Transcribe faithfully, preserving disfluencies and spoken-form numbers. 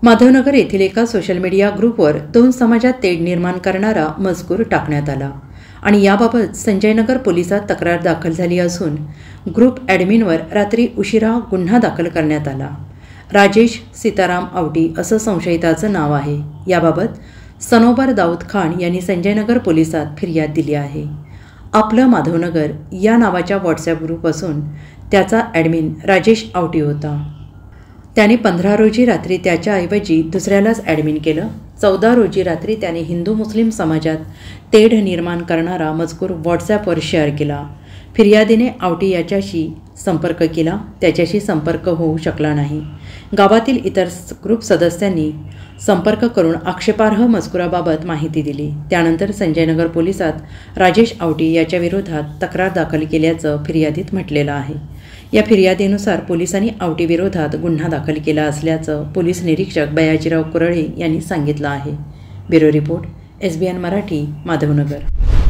माधवनगर येथील एका social media ग्रुपवर दोन समाजात तेढ निर्माण करणारा मजकूर टाकण्यात आला आणि याबाबत संजयनगर पोलिसात तक्रार दाखल झाली असून ग्रुप ॲडमिनवर रात्री उशिरा गुन्हा दाखल करण्यात आला। राजेश सीताराम आवटी असं संशयिताचं नाव आहे। याबाबत सनोबर दाऊद खान यांनी संजयनगर पोलिसात फिर्याद दिली आहे। आपलं माधवनगर या नावाच्या व्हॉट्सॲप ग्रुप असून त्याचा ॲडमिन राजेश आवटी होता। त्याने पंधरा रोजी रात्री त्याच्याऐवजी दुसऱ्यालाच ॲडमिन केलं। चौदा रोजी रात्री त्याने हिंदू मुस्लिम समाजात तेढ निर्माण करणारा मजकूर व्हॉट्सॲपवर शेअर केला। फिर्यादीने आवटी याच्याशी संपर्क केला, त्याच्याशी संपर्क होऊ शकला नाही। गावातील इतर ग्रुप सदस्यांनी संपर्क करून आक्षेपार्ह मजकुराबाबत माहिती दिली। त्यानंतर संजयनगर पोलिसात राजेश आवटी याच्या विरोधात तक्रार दाखल केल्याचं फिर्यादीत म्हटलेलं आहे। या फिर्यादीनुसार पोलिसांनी आवटी विरोधात गुन्हा दाखल केला असल्याचं पोलीस निरीक्षक बयाजीराव कुरळे यांनी सांगितलं आहे। Bureau report, S B N Marathi, Madhavnagar.